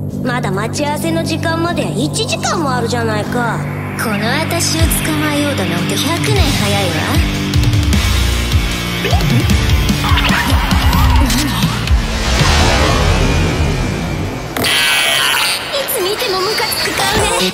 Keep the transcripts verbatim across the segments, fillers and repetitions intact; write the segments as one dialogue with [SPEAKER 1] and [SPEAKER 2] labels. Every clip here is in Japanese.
[SPEAKER 1] まだ待ち合わせの時間までいちじかんもあるじゃないか。
[SPEAKER 2] この私を捕まえようだなんてひゃくねん早いわ。
[SPEAKER 1] いつ見てもムカつく顔ね。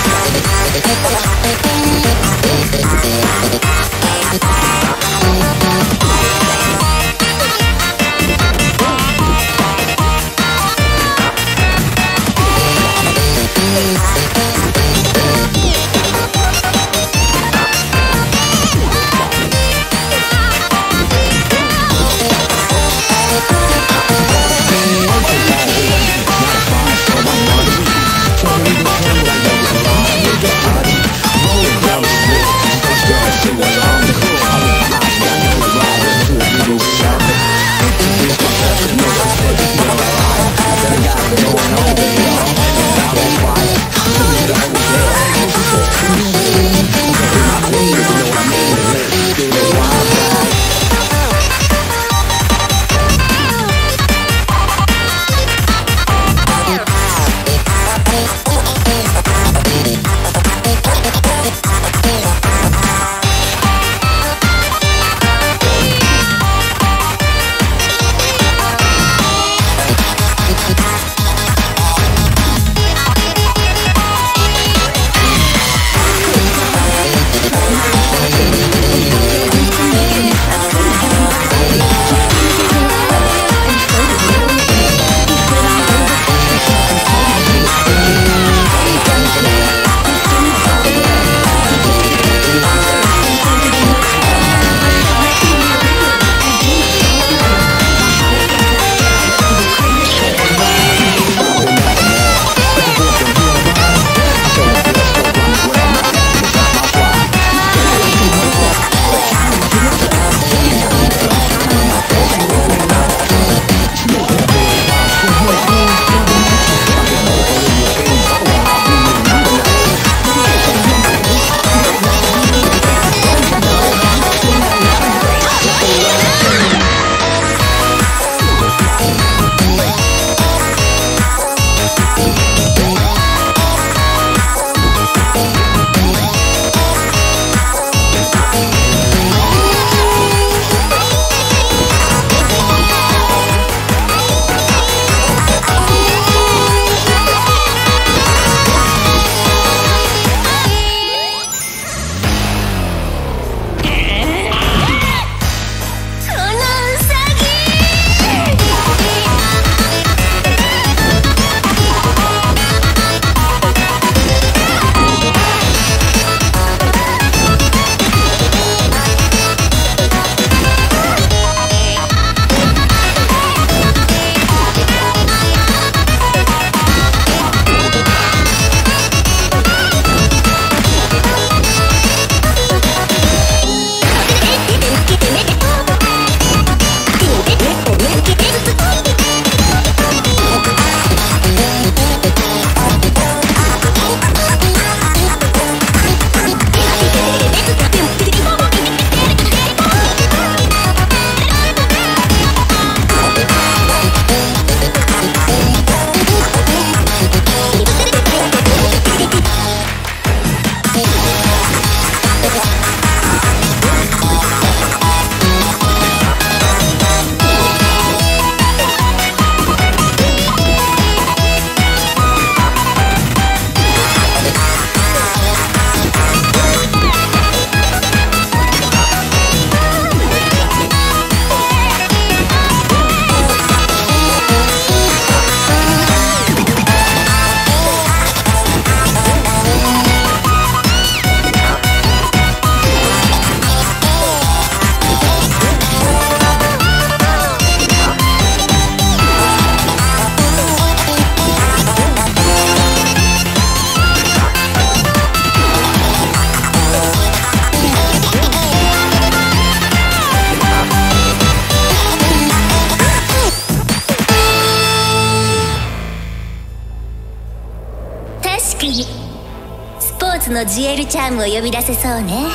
[SPEAKER 2] スのジエルチャームを呼び出せそうね。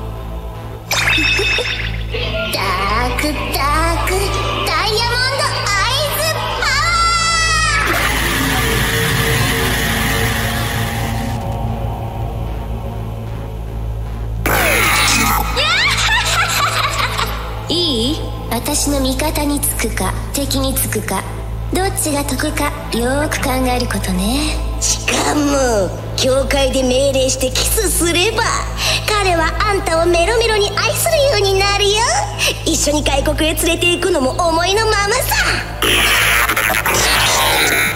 [SPEAKER 2] ダークダークダイヤモンドアイズパワー。 いい？私の味方につくか敵につくか、どっちが得かよーく考えることね。
[SPEAKER 1] しかも教会で命令してキスすれば彼はあんたをメロメロに愛するようになるよ。一緒に外国へ連れて行くのも思いのままさ。